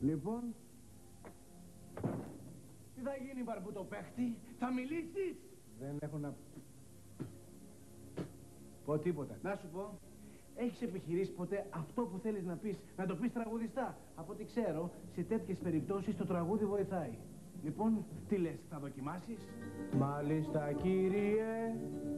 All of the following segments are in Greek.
Λοιπόν, τι θα γίνει μπαρμπουτοπαίχτη, θα μιλήσεις? Δεν έχω να πω τίποτα. Να σου πω, έχεις επιχειρήσει ποτέ αυτό που θέλεις να πεις, να το πεις τραγουδιστά? Από ό,τι ξέρω, σε τέτοιες περιπτώσεις το τραγούδι βοηθάει. Λοιπόν, τι λες, θα δοκιμάσεις? Μάλιστα κύριε,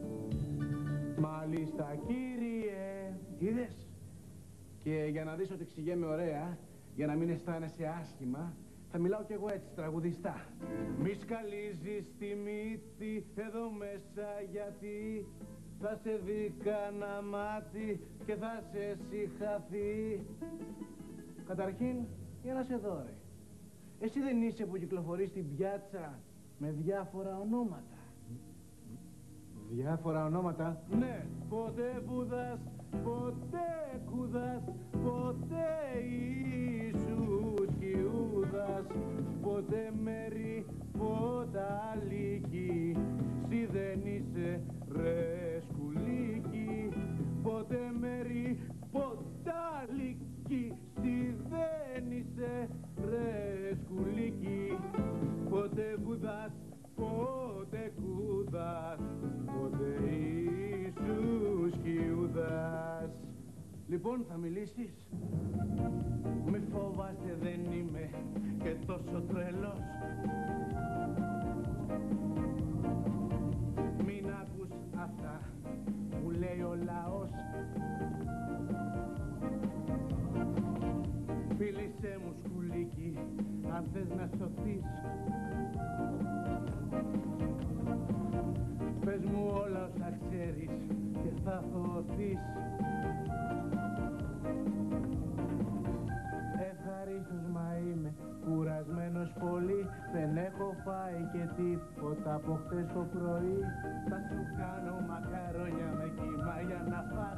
μάλιστα κύριε. Είδες? Και για να δεις ότι εξηγέμαι ωραία, για να μην αισθάνεσαι άσχημα, θα μιλάω κι εγώ έτσι, τραγουδιστά. Μη σκαλίζεις τη μύτη εδώ μέσα, γιατί θα σε δει κανένα μάτι και θα σε συγχαθεί. Καταρχήν, για να σε δω ρε. Εσύ δεν είσαι που κυκλοφορείς στην πιάτσα με διάφορα ονόματα? Διάφορα ονόματα? Ναι, ποτέ Βούδας, ποτέ Κούδας, ποτέ Ιησούς κι Ιούδας, ποτέ Μέρη, ποταλίκι, σι δεν είσαι ρε σκουλίκι, ποτέ Μέρη, ποταλίκι, σι δεν είσαι ρε σκουλίκι, ποτέ Βούδας, ποτέ Κούδας, ποτέ Ιησούς κι Ιούδας. Λοιπόν, θα μιλήσεις? Μη φοβάστε, δεν είμαι και τόσο τρελός. Μην ακούς αυτά που λέει ο λαός. Φίλησέ μου σκουλίκι, αν θες να σωθείς. Πες μου όλα όσα ξέρεις και θα θωθείς. Ευχαρίστως, μα είμαι κουρασμένος πολύ, δεν έχω φάει και τίποτα από χτες το πρωί. Θα σου κάνω μακαρόνια με κύμα για να φας.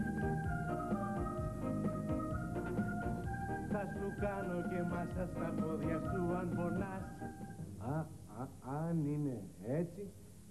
Θα σου κάνω και μάσα στα πόδια σου αν πονάς. Αν είναι έτσι.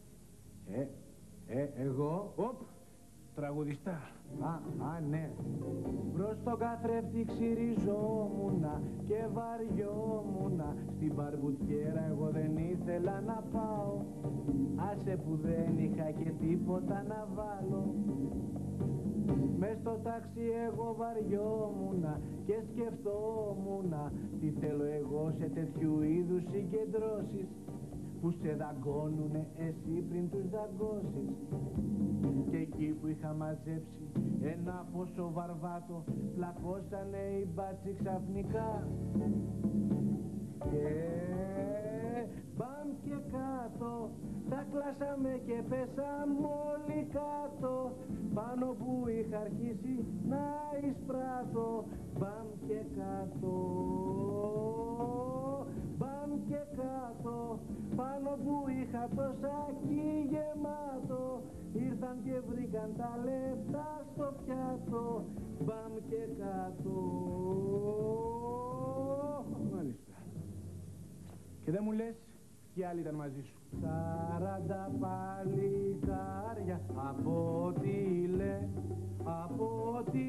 Εγώ, τραγουδιστά. Ναι. Μπρος στον καθρέφτη ξυριζόμουνα και βαριόμουνα. Στην μπαρμπουτιέρα εγώ δεν ήθελα να πάω. Άσε που δεν είχα και τίποτα να βάλω. Μες στο ταξί εγώ βαριόμουνα και σκεφτόμουνα τι θέλω εγώ σε τέτοιου είδους συγκεντρώσεις που σε δαγκώνουνε εσύ πριν τους δαγκώσεις. Και εκεί που είχα μαζέψει ένα πόσο βαρβάτο, πλακώσανε οι μπάτσοι ξαφνικά. Και μπαμ και κάτω, τα κλάσαμε και πέσαμε όλοι κάτω, πάνω που είχα αρχίσει να εισπράττω. Μπαμ και κάτω, μπαμ και κάτω, πάνω που είχα το σάκι γεμάτο, ήρθαν και βρήκαν τα λεφτά στο πιάτο. Μπαμ και κάτω. Μάλιστα. Και δεν μου λες ποιοι άλλοι ήταν μαζί σου? 40 παλικάρια από τη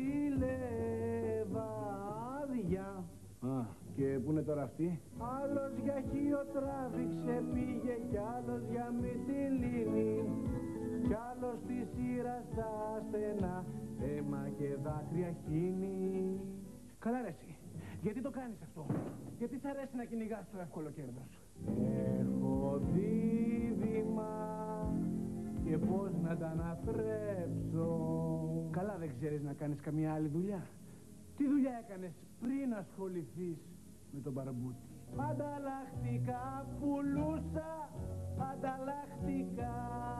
Λεβάδια. Και πού είναι τώρα αυτή? Άλλος για Χίο τράβηξε πήγε, κι άλλος για Μυτιλήνη, κι άλλος στη σειρά στα στενά, αίμα και δάκρυα χύνει. Καλά ρε εσύ, γιατί το κάνεις αυτό? Γιατί σ' αρέσει να κυνηγάς το εύκολο κέρδος? Έχω δίδυμα και πώς να τα αναθρέψω. Καλά δεν ξέρεις να κάνεις καμία άλλη δουλειά? Τι δουλειά έκανες πριν ασχοληθείς με τον μπαρμπούτι? Ανταλλακτικά πουλούσα, ανταλλακτικά,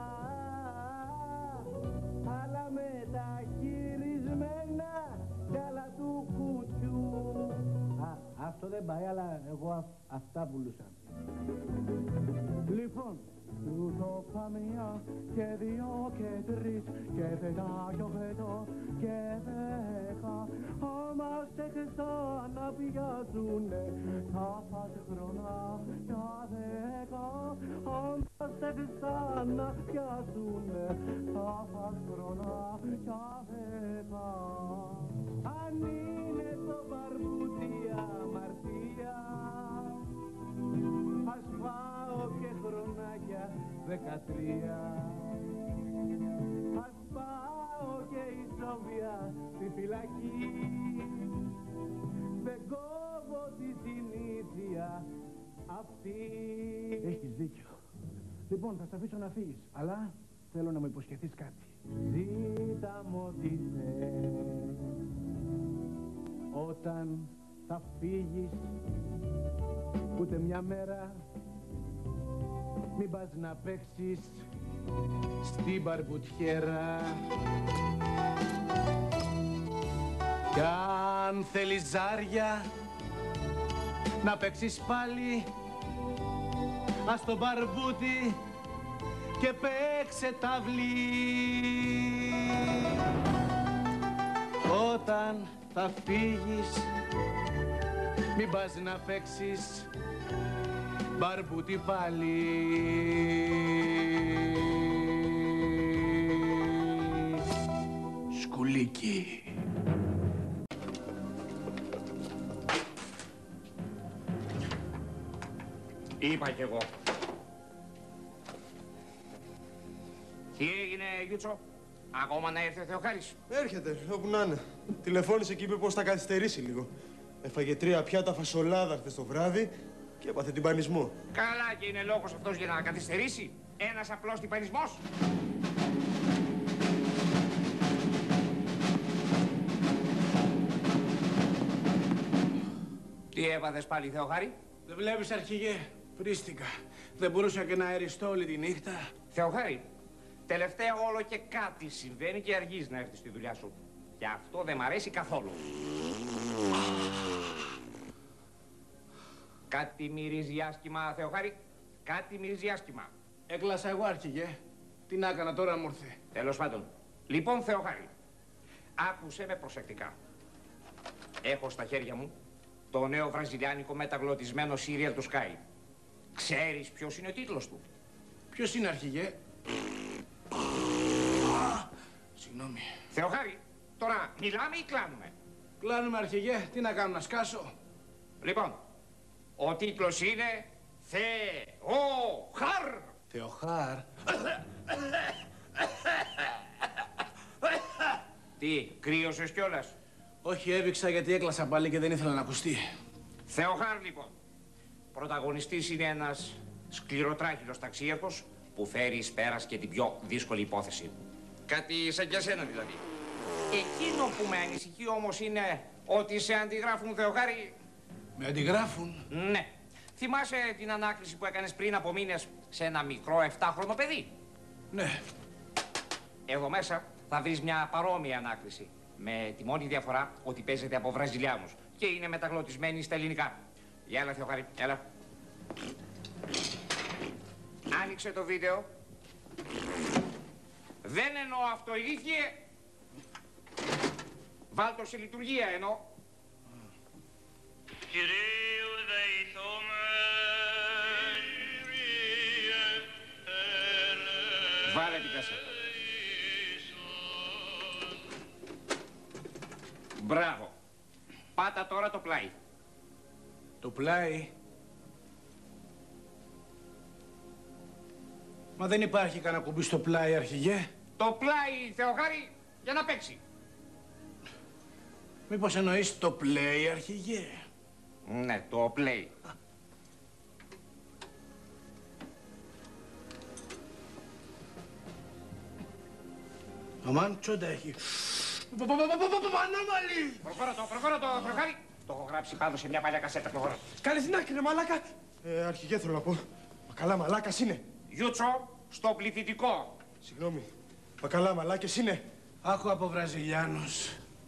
αλλά μεταχειρισμένα κι άλλα του κουτιού. Αυτό δεν πάει, αλλά εγώ αυτά πουλούσα. Λοιπόν, τούτο καμία και δύο και τρεις και πεντά και οχετώ και 10. Άμα σε ξανά πιάζουνε θα φας χρονά για 10. Άμα σε ξανά πιάζουνε θα φας χρονά για 10. Αν είναι το μπαρμπούτι αμαρτία, 13. Ας πάω και η Σόβια στη φυλακή. Δεν κόβω τη συνήθεια αυτή. Έχεις δίκιο. Λοιπόν, θα σ' αφήσω να φύγεις, αλλά θέλω να μου υποσχεθείς κάτι. Ζήτα μου ό,τι θες. Όταν θα φύγεις, ούτε μια μέρα μην πας να παίξεις στην μπαρμπουτιέρα. Κι αν θέλεις ζάρια να παίξεις πάλι, ας το μπαρμπούτι και παίξε ταυλί. Όταν θα φύγεις, μην πας να παίξεις μπαρμπούτι πάλι. Σκουλίκι. Είπα κι εγώ. Τι έγινε, Γιούτσο? Ακόμα να έρθει ο Θεοχάρης? Έρχεται, όπου να είναι. Τηλεφώνησε και είπε πως θα καθυστερήσει λίγο. Έφαγε 3 πιάτα φασολάδα χθες το βράδυ και έπαθε τυμπανισμό. Καλά, και είναι λόγος αυτός για να καθυστερήσει? Ένας απλός τυμπανισμός? Τι έπαθες πάλι, Θεοχάρη? Δεν βλέπεις, αρχηγέ, βρίστηκα. Δεν μπορούσα και να αεριστώ όλη τη νύχτα. Θεοχάρη, τελευταία όλο και κάτι συμβαίνει και αργείς να έρθεις στη δουλειά σου. Και αυτό δεν μ' αρέσει καθόλου. Κάτι μυρίζει άσχημα, Θεοχάρη. Κάτι μυρίζει άσχημα. Έκλασα εγώ, αρχηγέ. Τι να έκανα τώρα, μου ήρθε. Τέλος πάντων. Λοιπόν, Θεοχάρη, άκουσέ με προσεκτικά. Έχω στα χέρια μου το νέο βραζιλιάνικο μεταγλωτισμένο σύριαλ του Sky. Ξέρεις ποιος είναι ο τίτλος του? Ποιος είναι, αρχηγέ? Συγγνώμη. Θεοχάρη, τώρα μιλάμε ή κλάνουμε? Κλάνουμε, αρχηγέ. Τι να κάνω, να σκάσω? Λοιπόν, ο τίτλος είναι Θεοχάρ. Θεοχάρ. Τι, κρύωσες κιόλας? Όχι, έβηξα γιατί έκλασα πάλι και δεν ήθελα να ακουστεί. Θεοχάρ, λοιπόν. Πρωταγωνιστής είναι ένας σκληροτράχυλος ταξίαρχος που φέρει εις πέρας και την πιο δύσκολη υπόθεση. Κάτι σαν κι εσένα δηλαδή. Εκείνο που με ανησυχεί όμως είναι ότι σε αντιγράφουν, Θεοχάρη. Με αντιγράφουν? Ναι. Θυμάσαι την ανάκριση που έκανες πριν από μήνες σε ένα μικρό 7χρονο παιδί? Ναι. Εδώ μέσα θα βρεις μια παρόμοια ανάκριση. Με τη μόνη διαφορά ότι παίζεται από Βραζιλιάνους και είναι μεταγλωτισμένη στα ελληνικά. Για έλα, Θεοχάρη, έλα. Άνοιξε το βίντεο. Δεν εννοώ αυτοηλίθιε. Βάλ' το σε λειτουργία εννοώ. Βάλε την κασέτα. Μπράβο. Πάτα τώρα το πλάι. Το πλάι? Μα δεν υπάρχει κανένα κουμπί στο πλάι, αρχηγέ. Το πλάι, Θεοχάρη, για να παίξει. Μήπως εννοείς το play, αρχηγέ? Ναι, το play. Αμάν, τσόντα έχει. Πανάμαλη! Προχώρα το, Θεοχάρη. Το έχω γράψει πάνω σε μια παλιά κασέτα, προχώρα. Κάνε την άκρη, ρε μαλάκα. Αρχηγέ, θέλω να πω. Μα καλά μαλάκας είναι. Γιούτσο, στο πληθυντικό. Συγγνώμη. Μα καλά μαλάκες είναι. Άκου από Βραζιλιάνους.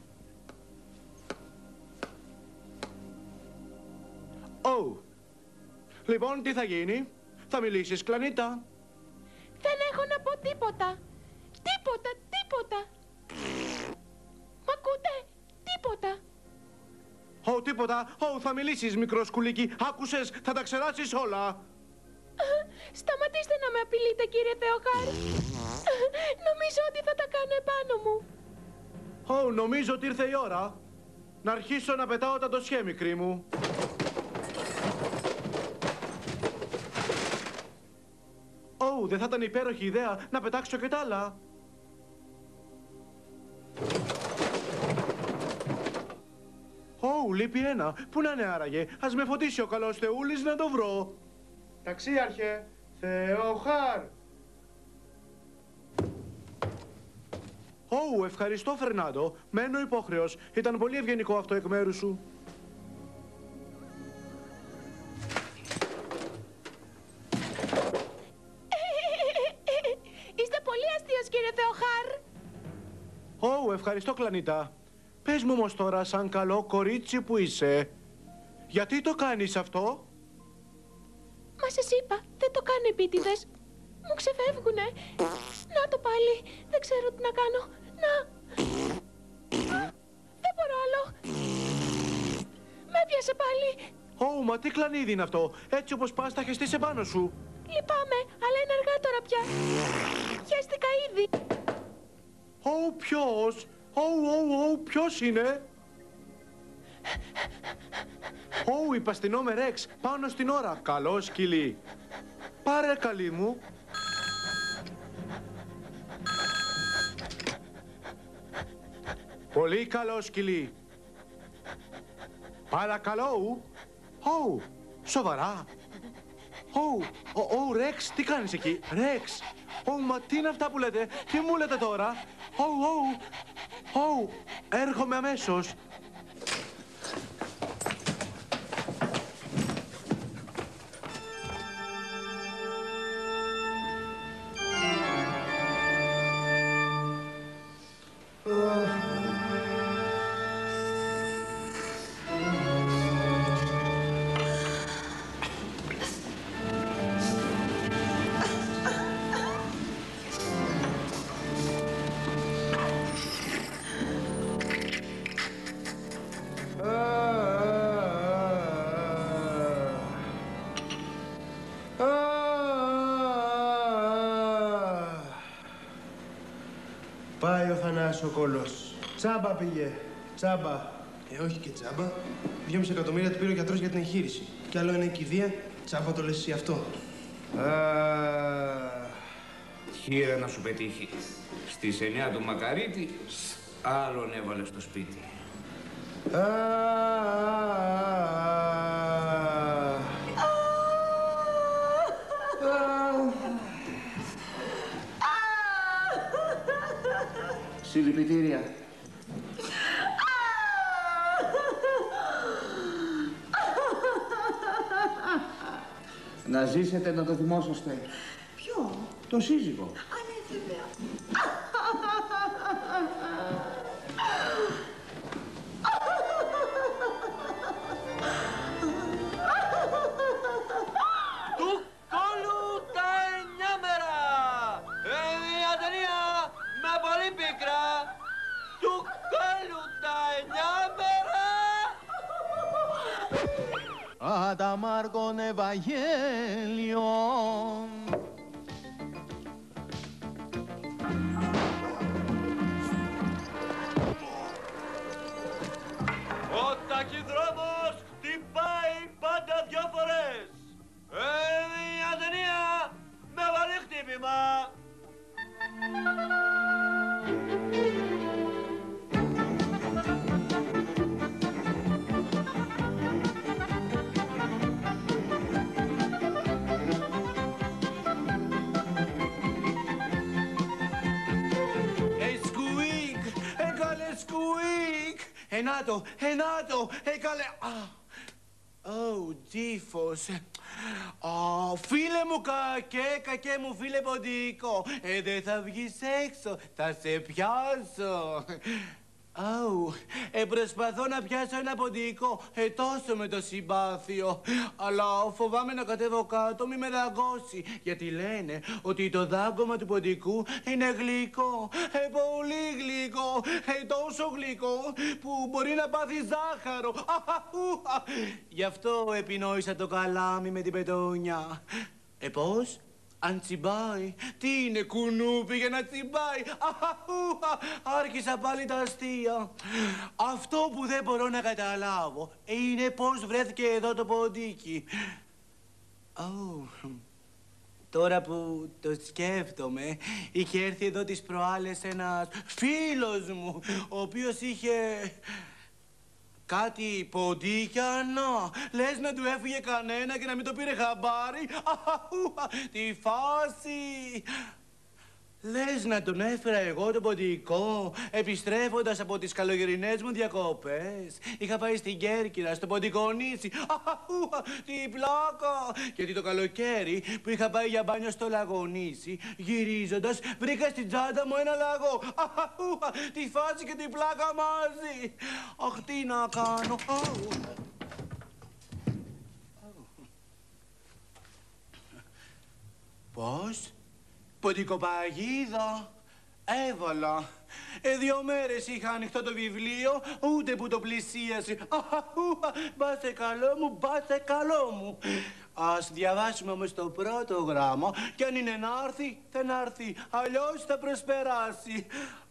Λοιπόν, τι θα γίνει? Θα μιλήσεις, κλανίτα? Δεν έχω να πω τίποτα. Τίποτα. Μ' ακούτε? Τίποτα. Τίποτα. Θα μιλήσεις, μικρό σκουλίκι. Άκουσες, θα τα ξεράσεις όλα. Σταματήστε να με απειλείτε, κύριε Θεοχάρη. Νομίζω ότι θα τα κάνω επάνω μου. Νομίζω ότι ήρθε η ώρα να αρχίσω να πετάω τα ντοσιέ, μικρή μου. Ω, δεν θα ήταν υπέροχη ιδέα να πετάξω και τ' άλλα. Ω, λείπει ένα. Πού να είναι άραγε? Ας με φωτίσει ο καλός Θεούλης να το βρω. Ταξίαρχε, Θεοχάρ. Ω, ευχαριστώ Φερνάντο. Μένω υπόχρεος. Ήταν πολύ ευγενικό αυτό εκ μέρους σου. Είστε πολύ αστείος, κύριε Θεοχάρ. Ω, ευχαριστώ Κλανίτα. Πες μου όμως τώρα, σαν καλό κορίτσι που είσαι, γιατί το κάνεις αυτό? Μα σας είπα, δεν το κάνω επίτηδες. Μου ξεφεύγουνε. Να το πάλι. Δεν ξέρω τι να κάνω. Να. Δεν μπορώ άλλο. Με έπιασε πάλι. Ω, μα τι κλανίδι είναι αυτό? Έτσι όπως πας θα χεστείς επάνω σου. Λυπάμαι, αλλά είναι αργά τώρα πια. Χαίστηκα ήδη. Ω, ποιος? Ω, ποιος είναι? Ω, υπαστηνό με Ρεξ, πάνω στην ώρα. Καλό σκυλί. Πάρε, καλή μου. Πολύ καλό σκυλί. Παρακαλώ. Ω, σοβαρά. Ω, Ρεξ, τι κάνεις εκεί? Ρεξ. Ω, μα τι είναι αυτά που λέτε? Τι μου λέτε τώρα? Ω, έρχομαι αμέσως. Πάει ο Θανάσης ο κόλος. Τσάμπα πήγε. Τσάμπα. Όχι και τσάμπα. 2,5 εκατομμύρια του πήρε ο γιατρός για την εγχείρηση. Κι άλλο είναι η κηδεία. Τσάμπα το λες εσύ αυτό. Χείρα να σου πετύχει. Στις 9 του Μακαρίτη, άλλον έβαλε στο σπίτι. Συλληπιτήρια. Να ζήσετε να το θυμόσαστε. Ποιο? Το σύζυγο. Α, ναι, βέβαια. Του κόλου τα 9 μέρα. Μια ταινία με πολύ πίκρα. Του κόλου τα 9 μέρα. Ad amargone Evangelion. Ο ταχυδρόμος χτυπάει πάντα 2 φορές. Μια ταινία με βαρύ χτύπημα. Ενάτο, έκαλε... Ω, τύφος. Φίλε μου κακέ μου φίλε ποντικό. Δεν θα βγεις έξω, θα σε πιάσω. Προσπαθώ να πιάσω ένα ποντικό, τόσο με το συμπάθειο. Αλλά φοβάμαι να κατέβω κάτω, μη με δαγκώσει. Γιατί λένε ότι το δάγκωμα του ποντικού είναι γλυκό. Πολύ γλυκό, τόσο γλυκό που μπορεί να πάθει ζάχαρο. Γι' αυτό επινόησα το καλάμι με την πετόνια. Πώς? Αν τσιμπάει, τι είναι κουνούπι για να τσιμπάει. Άρχισα πάλι τα αστεία. Αυτό που δεν μπορώ να καταλάβω είναι πώς βρέθηκε εδώ το ποντίκι. Τώρα που το σκέφτομαι, είχε έρθει εδώ τις προάλλες ένας φίλος μου, ο οποίος είχε κάτι ποντίκια, να, λες να του έφυγε κανένα και να μην το πήρε χαμπάρι. Τι φάση! Λες να τον έφερα εγώ το ποντικό, επιστρέφοντας από τις καλοκαιρινές μου διακοπές. Είχα πάει στην Κέρκυρα, στο Ποντικονήσι. Τι πλάκα! Γιατί το καλοκαίρι που είχα πάει για μπάνιο στο Λαγονήσι, γυρίζοντας, βρήκα στην τσάντα μου ένα λαγό. Τη φάση και την πλάκα μαζί. Αχ, τι να κάνω. Πώς? Ποντικοπαγίδα. Έβαλα. 2 μέρες είχα ανοιχτό το βιβλίο, ούτε που το πλησίασε. Μπάσε καλό μου, μπάσε καλό μου. Ας διαβάσουμε όμως το πρώτο γράμμα κι αν είναι να έρθει, θα να έρθει. Αλλιώς θα προσπεράσει.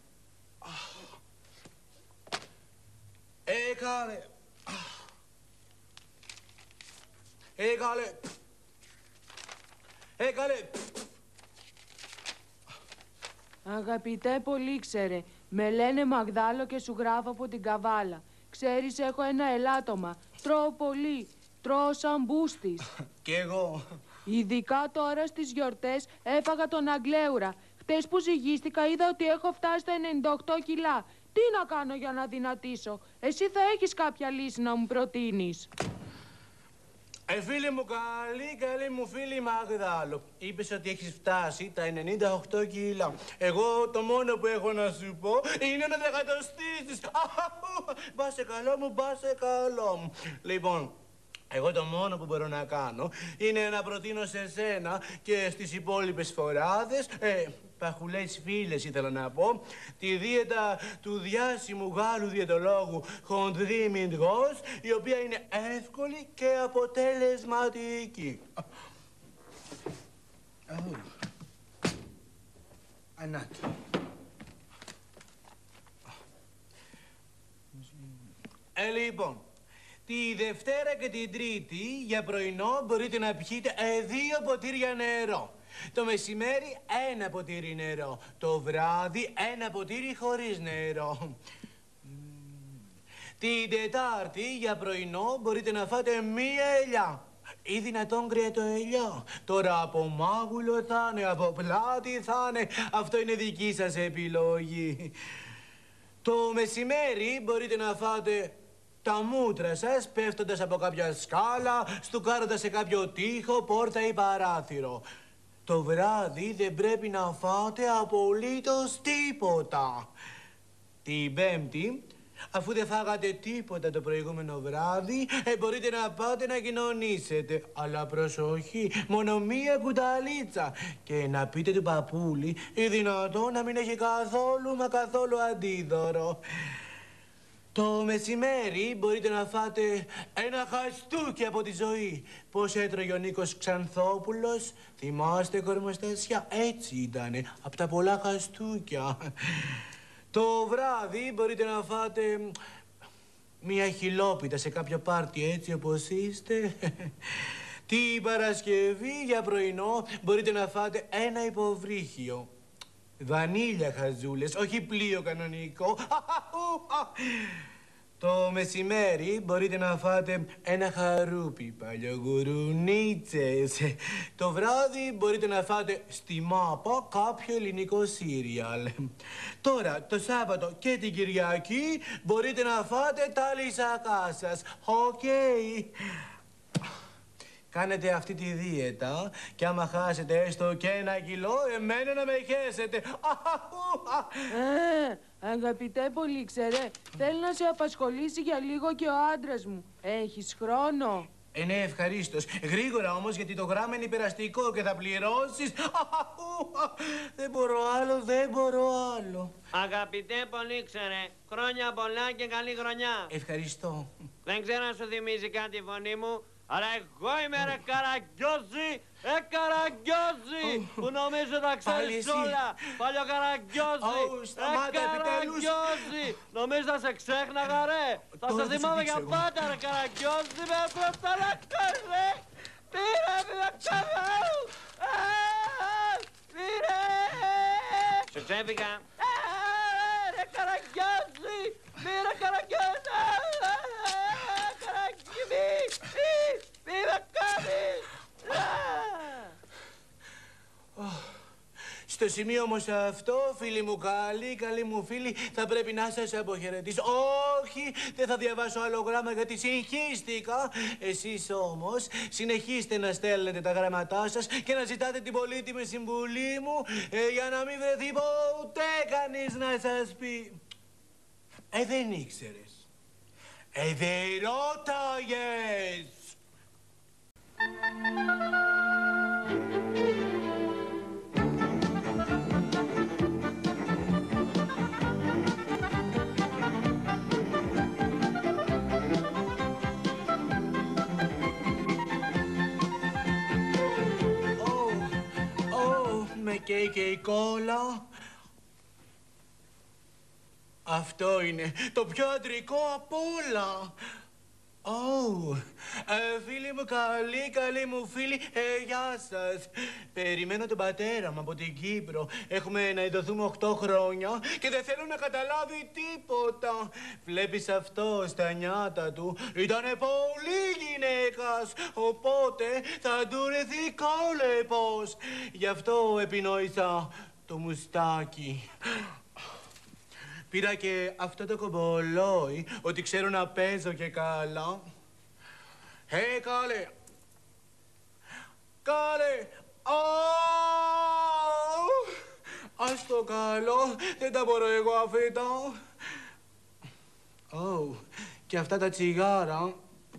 Έκαλε. Αγαπητέ Πολύξερε, με λένε Μαγδάλο και σου γράφω από την Καβάλα. Ξέρεις, έχω ένα ελάττωμα. Τρώω πολύ. Τρώω σαν μπούστης. Κι εγώ. Ειδικά τώρα στις γιορτές έφαγα τον Αγγλέουρα. Χτες που ζυγίστηκα είδα ότι έχω φτάσει στα 98 κιλά. Τι να κάνω για να δυνατήσω? Εσύ θα έχεις κάποια λύση να μου προτείνεις? Φίλη μου, καλή μου φίλη Μαγδάλο. Είπες ότι έχεις φτάσει τα 98 κιλά. Εγώ το μόνο που έχω να σου πω είναι να δεκατοστήσεις. Μπάσε καλό μου, μπάσε καλό μου. Λοιπόν, εγώ το μόνο που μπορώ να κάνω είναι να προτείνω σε σένα και στις υπόλοιπες φοράδες, παχουλές φίλες ήθελα να πω, τη δίαιτα του διάσημου Γάλλου διαιτολόγου Χοντρί Μιντγός, η οποία είναι εύκολη και αποτελεσματική. Ανάτι. Λοιπόν, τη Δευτέρα και την Τρίτη για πρωινό μπορείτε να πιείτε 2 ποτήρια νερό. Το μεσημέρι 1 ποτήρι νερό. Το βράδυ 1 ποτήρι χωρίς νερό. Την Τετάρτη για πρωινό μπορείτε να φάτε 1 ελιά. Ή δυνατόν κρύατο ελιά. Τώρα από μάγουλο θα είναι, από πλάτη θα είναι. Αυτό είναι δική σας επιλογή. Το μεσημέρι μπορείτε να φάτε τα μούτρα σας πέφτοντας από κάποια σκάλα, στουκάροντας σε κάποιο τοίχο, πόρτα ή παράθυρο. Το βράδυ δεν πρέπει να φάτε απολύτως τίποτα. Την Πέμπτη, αφού δεν φάγατε τίποτα το προηγούμενο βράδυ, μπορείτε να πάτε να κοινωνήσετε. Αλλά προσοχή, μόνο 1 κουταλίτσα. Και να πείτε του παππούλη, ή δυνατόν να μην έχει καθόλου μα καθόλου αντίδωρο. Το μεσημέρι μπορείτε να φάτε 1 χαστούκι από τη ζωή. Πώς έτρωγε ο Νίκος Ξανθόπουλος? Θυμάστε, κορμοστάσια? Έτσι ήτανε, από τα πολλά χαστούκια. Το βράδυ μπορείτε να φάτε 1 χιλόπιτα σε κάποιο πάρτι, έτσι όπως είστε. Την Παρασκευή για πρωινό μπορείτε να φάτε 1 υποβρύχιο. Βανίλια χαζούλες, όχι πλοίο κανονικό. Το μεσημέρι μπορείτε να φάτε 1 χαρούπι, παλιογουρουνίτσες. Το βράδυ μπορείτε να φάτε στη μάπα κάποιο ελληνικό σύριαλ. Τώρα, το Σάββατο και την Κυριακή μπορείτε να φάτε τα λυσακά σας. Οκ. Κάνετε αυτή τη δίαιτα και άμα χάσετε έστω και 1 κιλό, εμένα να με χέσετε. Αγαπητέ Πολύξερε, θέλω να σε απασχολήσει για λίγο και ο άντρας μου. Έχεις χρόνο? Ναι, ευχαρίστως. Γρήγορα όμως, γιατί το γράμμα είναι υπεραστικό και θα πληρώσεις. Δεν μπορώ άλλο. Αγαπητέ Πολύξερε, χρόνια πολλά και καλή χρονιά. Ευχαριστώ. Δεν ξέρω αν σου θυμίζει κάτι η φωνή μου, αλλά εγώ είμαι ρε Καραγκιόζη, Καραγκιόζη, που νομίζω τα ξέρεις όλα. Παλιό Καραγκιόζη, Καραγκιόζη, νομίζω θα σε ξέχναγα ρε. Θα σε θυμάμαι για πάντα ρε Καραγκιόζη, με πρωταλακός ρε. Πήρα με το ξαφάου. Ξεφύγα. Ρε Καραγκιόζη! Μη ρε Καραγκιόζη! Καραγκιόζη! Μη με κάνεις! Στο σημείο όμως αυτό, φίλοι μου καλοί μου φίλοι, θα πρέπει να σας αποχαιρετήσω. Όχι, δεν θα διαβάσω άλλο γράμμα γιατί συγχύστηκα. Εσείς όμως συνεχίστε να στέλνετε τα γραμματά σας και να ζητάτε την πολύτιμη συμβουλή μου για να μην βρεθεί ποτέ κανείς να σας πει δεν ήξερες. Δεν ρώταγες. Με καίει και η κόλλα. Αυτό είναι το πιο αντρικό απ' όλα. Φίλοι μου καλοί μου φίλοι, γεια σας. Περιμένω τον πατέρα μου από την Κύπρο. Έχουμε να ειδωθούμε 8 χρόνια και δεν θέλω να καταλάβει τίποτα. Βλέπεις αυτό στα νιάτα του, ήτανε πολύ γυναίκας, οπότε θα του ρεθεί κόλεπος. Γι' αυτό επινόησα το μουστάκι. Πήρα και αυτό το κομπολόι, ότι ξέρω να παίζω και καλά. Καλέ! Καλέ! Ας το καλό, δεν τα μπορώ εγώ αφήτα. Και αυτά τα τσιγάρα.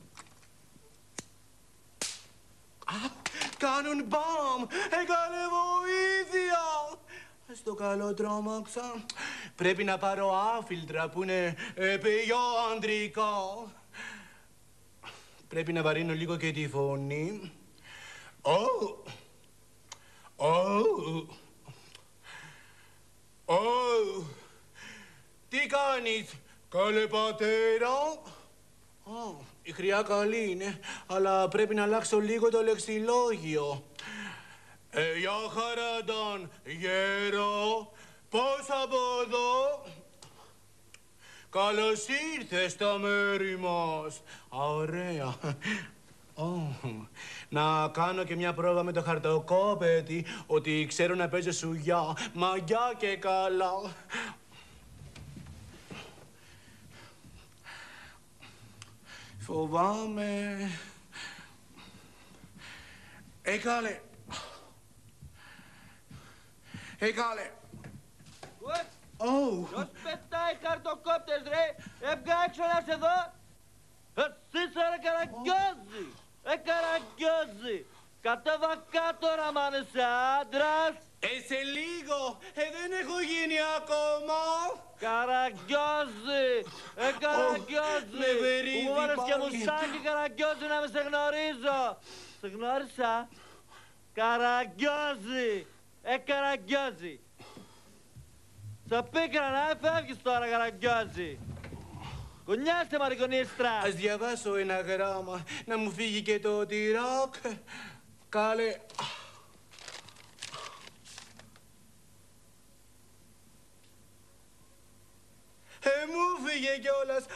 Κάνουν μπαμ! Καλέ βοήθεια! Στο καλό τρόμαξα. Πρέπει να πάρω άφιλτρα που είναι πιο ανδρικά. Πρέπει να βαρύνω λίγο και τη φωνή. Τι κάνεις, καλέ πατέρα? Η χρειά καλή είναι, αλλά πρέπει να αλλάξω λίγο το λεξιλόγιο. Για χαράνταν γέρο, πώς από εδώ? Καλώς ήρθες στα μέρη μας. Ωραία. Να κάνω και μια πρόβα με το χαρτοκόπετη, ότι ξέρω να παίζω σουγιά, μαγιά και καλά. Φοβάμαι. Καλέ. Καλέ. Ποιος πετάει χαρτοκόπτες ρε, έβγα έξω να σε δω. Εσύ ρε Καραγκιόζη, Καραγκιόζη. Κατέβα κάτω να μ' αν είσαι άντρας. Σε λίγο, δεν έχω γίνει ακόμα. Καραγκιόζη, Καραγκιόζη. Που μου βάλες και μουσάκι Καραγκιόζη να με σε γνωρίζω. Σε γνώρισα. Καραγκιόζη, Καραγκιόζη. Στο πίκρανα, φεύγεις τώρα Καραγκιόζη. Κουνιάστε μαρικονίστρα. Ας διαβάσω ένα γράμμα, να μου φύγει και το τυράκ. Καλέ. Μου φύγε κιόλας.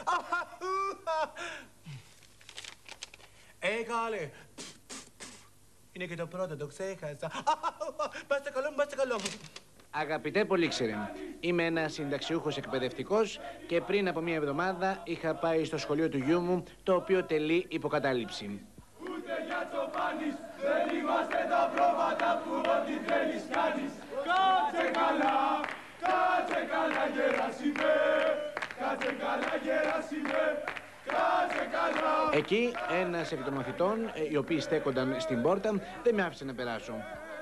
Καλέ. Είναι και το πρώτο, το ξέχασα. Πάστε καλό. Αγαπητέ Πολύξερε, είμαι ένας συνταξιούχος εκπαιδευτικός και πριν από μία εβδομάδα είχα πάει στο σχολείο του γιού μου, το οποίο τελεί υποκατάληψη. Ούτε για τσοπάνεις, δεν είμαστε τα πρόβατα που ό,τι θέλεις κάνεις. Κάτσε καλά Γεράσιμε, κάτσε καλά Γεράσιμε, κάτσε καλά. Εκεί ένας εκ των μαθητών, οι οποίοι στέκονταν στην πόρτα, δεν με άφησε να περάσω.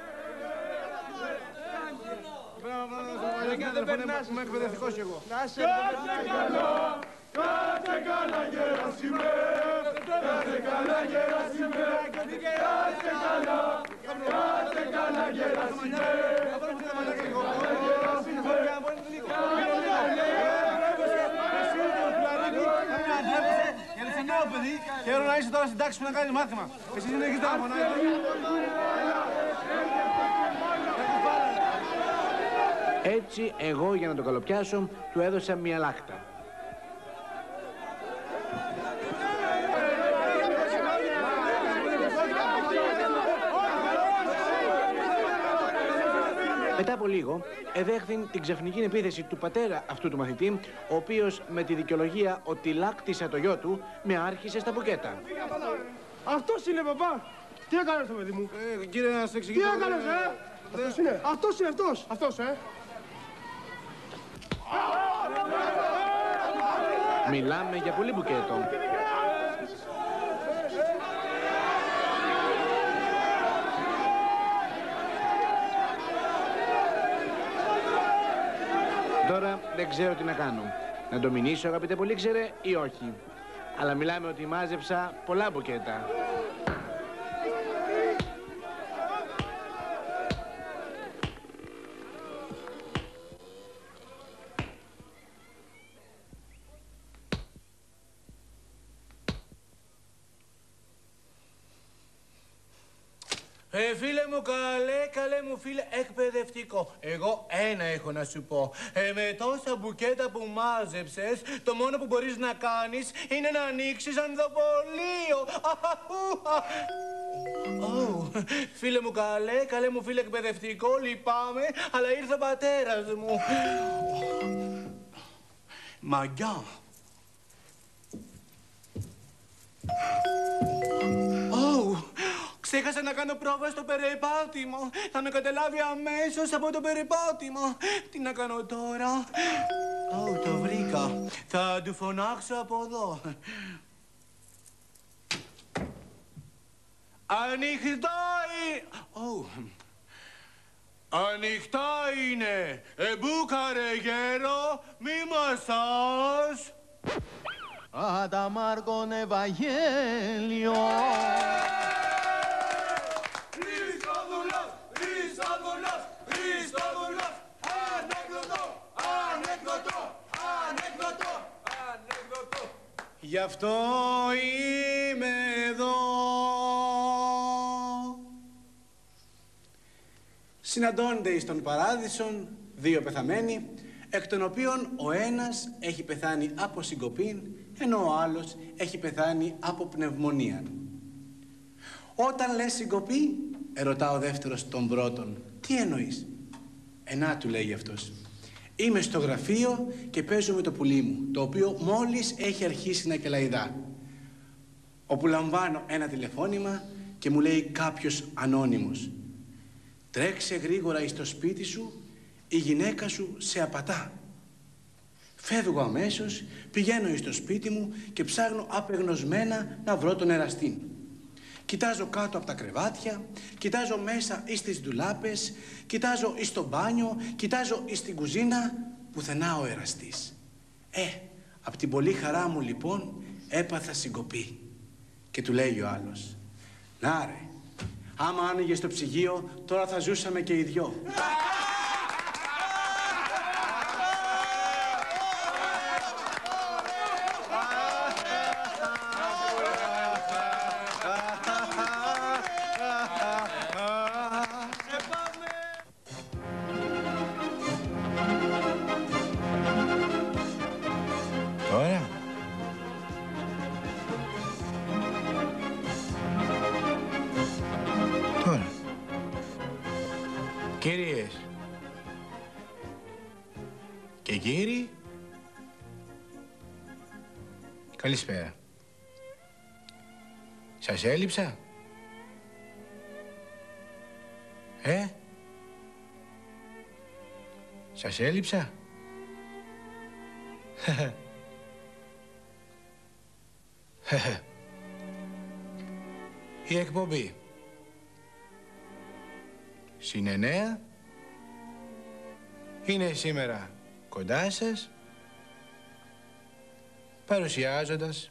Δεν περνάς, είμαι εκπαιδευτικός κι εγώ. Κάτσε καλά Γεράσιμε, κάτσε καλά Γεράσιμε, κάτσε καλά Γεράσιμε, Γιατί είσαι νέο παιδί και θέλω να είσαι τώρα στην τάξη που να κάνεις μάθημα. Εσύ συνεχίζεις να φωνάει. Έτσι, εγώ για να το καλοπιάσω, του έδωσα μια λάχτα. Μετά από λίγο, εδέχθην την ξαφνική επίθεση του πατέρα αυτού του μαθητή, ο οποίος με τη δικαιολογία ότι λάκτισε το γιο του, με άρχισε στα μπουκέτα. Αυτός είναι, παπά! Τι έκανες, παιδί μου? Κύριε, να σας εξηγήσω. Τι έκανες, Αυτός είναι. Αυτός είναι αυτός. Αυτός, Μιλάμε για πολύ μπουκέτο. Τώρα δεν ξέρω τι να κάνω. Να το μηνύσω, αγαπητέ Πολύξερε, ή όχι. Αλλά μιλάμε ότι μάζεψα πολλά μπουκέτα. Φίλε μου, καλέ μου φίλε, εκπαιδευτικό. Εγώ ένα έχω να σου πω. Με τόσα μπουκέτα που μάζεψες, το μόνο που μπορείς να κάνεις είναι να ανοίξεις ανθοπολείο. Φίλε μου, καλέ μου φίλε, εκπαιδευτικό, λυπάμαι, αλλά ήρθε ο πατέρας μου. Μαγιά. Ξέχασα να κάνω πρόβα στο περπάτημα. Θα με καταλάβει αμέσως από το περπάτημα. Τι να κάνω τώρα? Το βρήκα. Θα του φωνάξω από εδώ. Ανοιχτά είναι. Μπούκαρε γέρο, μη μασάς. Ανταμάρκον Ευαγγέλιο. Γι' αυτό είμαι εδώ. Συναντώνται εις τον παράδεισον δύο πεθαμένοι, εκ των οποίων ο ένας έχει πεθάνει από συγκοπήν, ενώ ο άλλος έχει πεθάνει από πνευμονία. Όταν λες συγκοπή, ερωτά ο δεύτερος τον πρώτον, τι εννοείς? Να, του λέει αυτός. Είμαι στο γραφείο και παίζω με το πουλί μου, το οποίο μόλις έχει αρχίσει να κελαϊδά. Όπου λαμβάνω ένα τηλεφώνημα και μου λέει κάποιος ανώνυμος. Τρέξε γρήγορα εις το σπίτι σου, η γυναίκα σου σε απατά. Φεύγω αμέσως, πηγαίνω εις το σπίτι μου και ψάχνω απεγνωσμένα να βρω τον εραστή. Κοιτάζω κάτω από τα κρεβάτια, κοιτάζω μέσα εις τις ντουλάπες, κοιτάζω εις το μπάνιο, κοιτάζω εις την κουζίνα, πουθενά ο εραστής. Απ' την πολύ χαρά μου λοιπόν έπαθα συγκοπή. Και του λέει ο άλλος, να ρε, άμα άνοιγες το ψυγείο, τώρα θα ζούσαμε και οι δυο. Κυρίες και κύριοι, καλησπέρα. Σας έλειψα? Σας έλειψα? Η εκπομπή Συνενέα είναι σήμερα κοντά σας, παρουσιάζοντας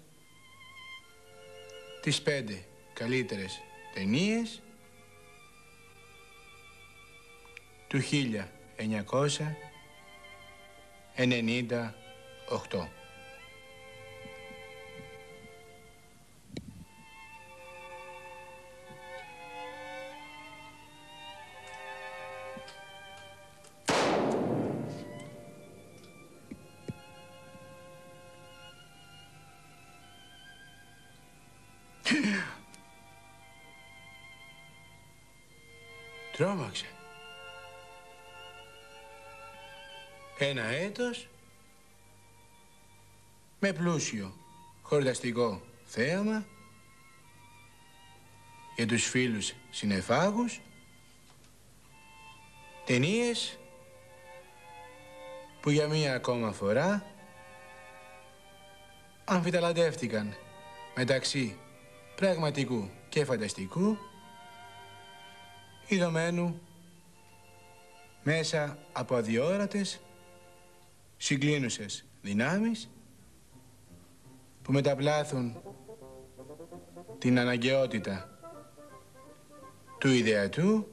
τις 5 καλύτερες ταινίες του 1998. Τρόμαξε. Ένα έτος με πλούσιο χορταστικό θέαμα για τους φίλους συννεφάγους, ταινίες που για μία ακόμα φορά αμφιταλαντεύτηκαν μεταξύ πραγματικού και φανταστικού, ειδωμένου μέσα από αδιόρατες συγκλίνουσες δυνάμεις που μεταπλάθουν την αναγκαιότητα του ιδεατού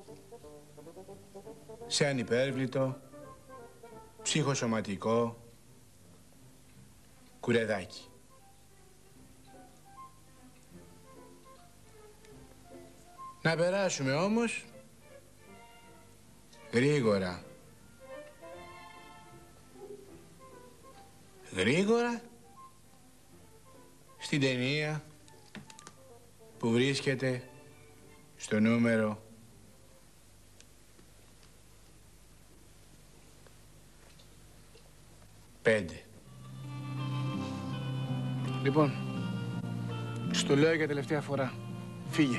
σε ανυπέρβλητο ψυχοσωματικό κουρεδάκι. Να περάσουμε όμως γρήγορα. Γρήγορα στην ταινία που βρίσκεται στο νούμερο 5. Λοιπόν, στο λέω για τελευταία φορά. Φύγε.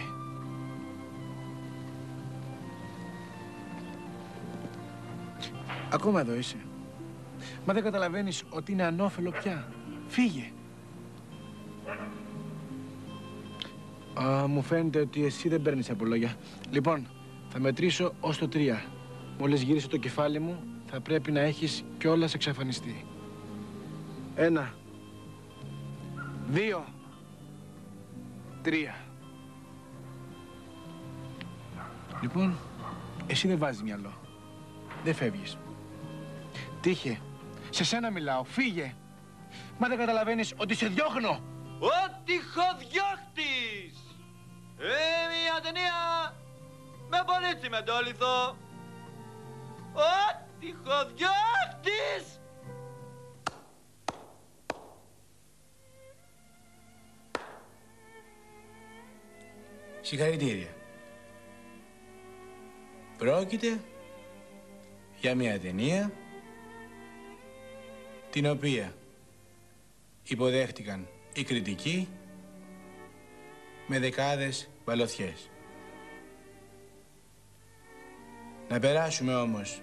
Ακόμα εδώ είσαι. Μα δεν καταλαβαίνεις ότι είναι ανώφελο πια. Φύγε. Μου φαίνεται ότι εσύ δεν παίρνεις από λόγια. Λοιπόν, θα μετρήσω ως το 3. Μόλις γύρισε το κεφάλι μου, θα πρέπει να έχεις κιόλας εξαφανιστεί. 1, 2, 3. Λοιπόν, εσύ δεν βάζεις μυαλό. Δεν φεύγεις. Τύχε. Σε σένα μιλάω. Φύγε. Μα δεν καταλαβαίνεις ότι σε διώχνω. Ο τυχοδιώχτης! Μια ταινία με πονίτσι με το λιθό. Ο τυχοδιώχτης! Συγχαρητήρια. Πρόκειται για μια ταινία την οποία υποδέχτηκαν οι κριτικοί με δεκάδες βαλωθιές. Να περάσουμε όμως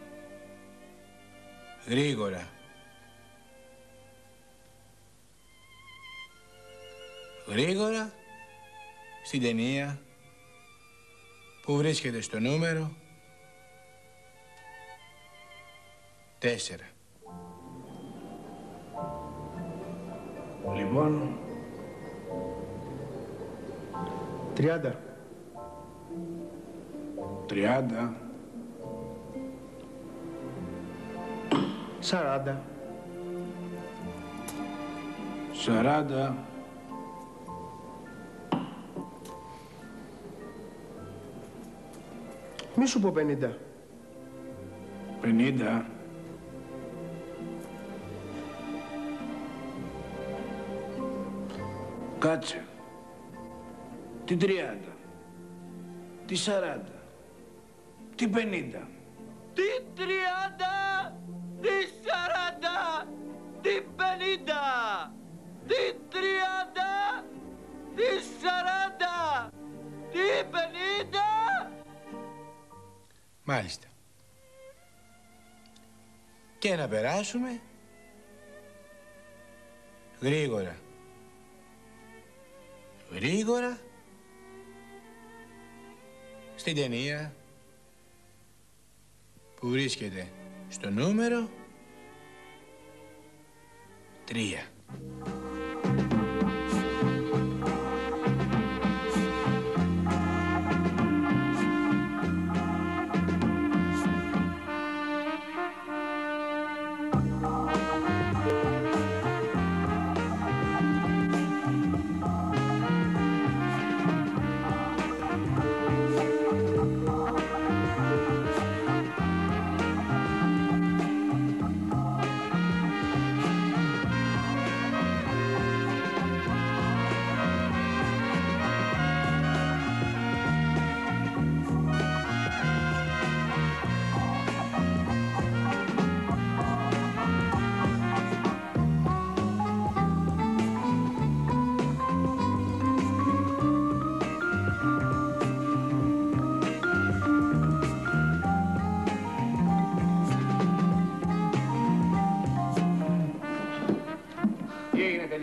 γρήγορα. Γρήγορα στην ταινία που βρίσκεται στο νούμερο 4. Λοιπόν, 30. 30. 40. 40. Μη σου πω 50. 50. Κάτσε. Τι 30. Τι 40. Τι 50. Τι 30. Τι 40. Τι 50. Τι 30. Τι 40. Τι 50. Μάλιστα. Και να περάσουμε γρήγορα. Γρήγορα στην ταινία που βρίσκεται στο νούμερο 3.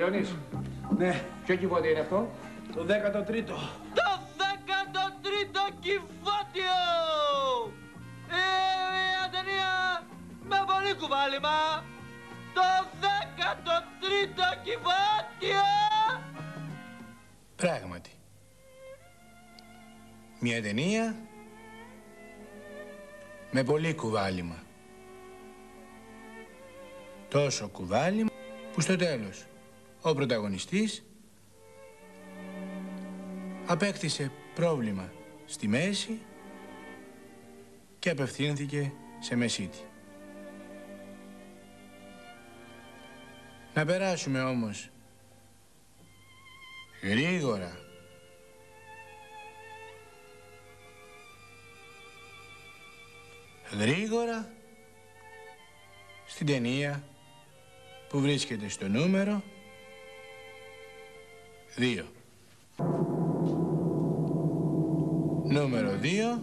Αντώνης. Ναι. Ποιο κυβότιο είναι αυτό? Το 13ο. Το 13ο κυβότιο! Η ταινία με πολύ κουβάλιμα. Το 13ο κυβότιο! Πράγματι. Μια ταινία με πολύ κουβάλιμα. Τόσο κουβάλιμα που στο τέλος ο πρωταγωνιστής απέκτησε πρόβλημα στη μέση και απευθύνθηκε σε μεσίτη. Να περάσουμε όμως γρήγορα στην ταινία που βρίσκεται στο νούμερο 2. Νούμερο 2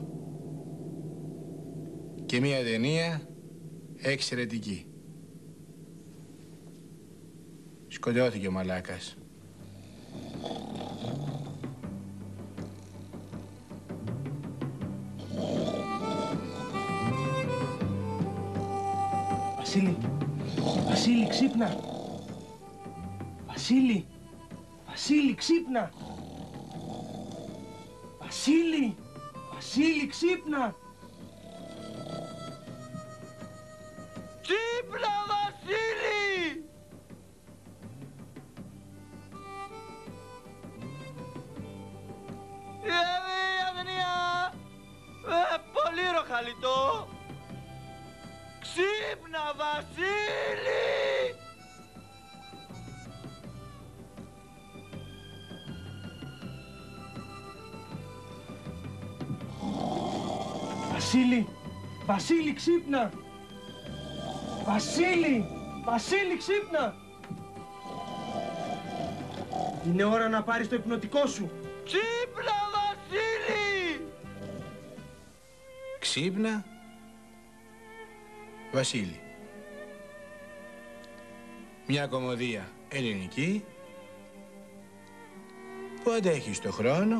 και μια ταινία εξαιρετική. Σκοτώθηκε ο μαλάκας. Βασίλη, Βασίλη, ξύπνα. Βασίλη, Βασίλη, ξύπνα. Βασίλη, Βασίλη, ξύπνα. Ξύπνα, Βασίλη! Η ταινία πολύ ροχαλιτό. Ξύπνα, Βασίλη! Βασίλη, Βασίλη, ξύπνα. Βασίλη, Βασίλη, ξύπνα. Είναι ώρα να πάρεις το υπνοτικό σου. Ξύπνα, Βασίλη! Ξύπνα, Βασίλη. Μια κωμωδία ελληνική που αντέχει στο χρόνο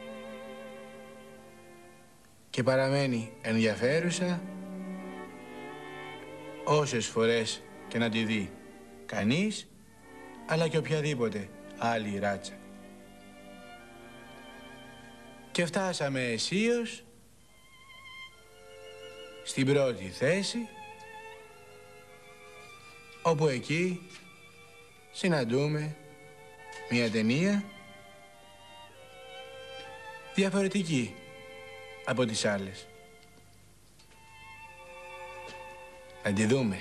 και παραμένει ενδιαφέρουσα όσες φορές και να τη δει κανείς, αλλά και οποιαδήποτε άλλη ράτσα. Και φτάσαμε αισίως στην πρώτη θέση, όπου εκεί συναντούμε μια ταινία διαφορετική από τις άλλες. Να τη δούμε.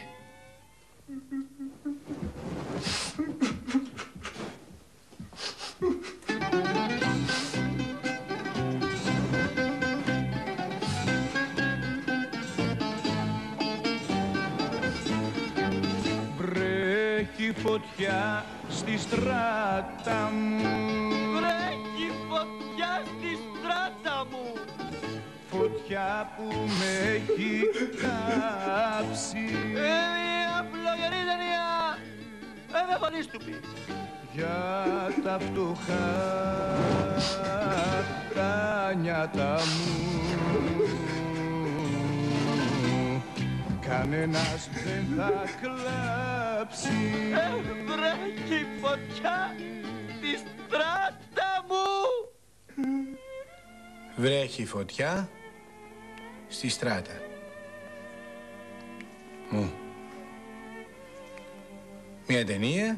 Βρέχει φωτιά στη στράτα μου. Βρέχει φωτιά στη στράτα μου. Φωτιά που με έχει κάψει. Μια φλογερή ταινία με φωνή του πει. Για τα φτωχά τα νιάτα μου κανένας δεν θα κλάψει. Βρέχει φωτιά στη στράτα μου. Βρέχει φωτιά στη στράτα μου. Μια ταινία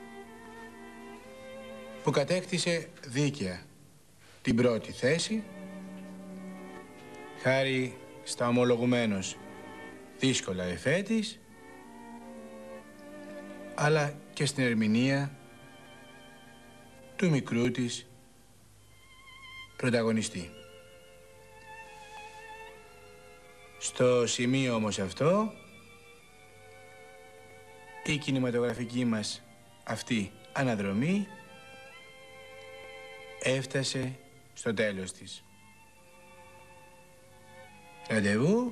που κατέκτησε δίκαια την πρώτη θέση χάρη στα ομολογουμένως δύσκολα εφέ της, αλλά και στην ερμηνεία του μικρού της πρωταγωνιστή. Στο σημείο όμως αυτό, η κινηματογραφική μας αυτή αναδρομή έφτασε στο τέλος της. Ραντεβού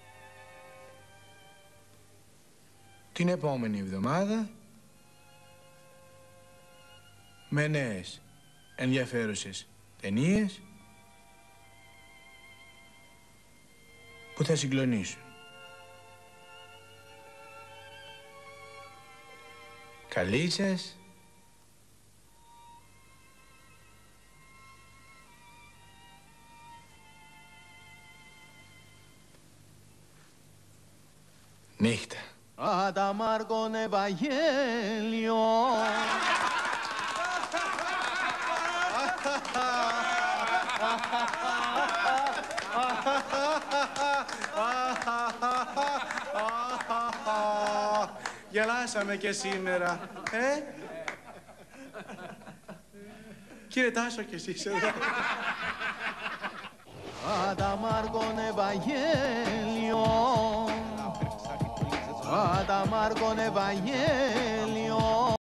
την επόμενη εβδομάδα με νέες ενδιαφέρουσες ταινίες που θα συγκλονίσουν. Καλή σας νύχτα. Άτα Μάρκον Ευαγγέλιο. Γελάσαμε και σήμερα, Κύριε Τάσο κι εσείς εδώ. Άτα Μάρκον Ευαγγέλιο. Άτα Μάρκον Ευαγγέλιο.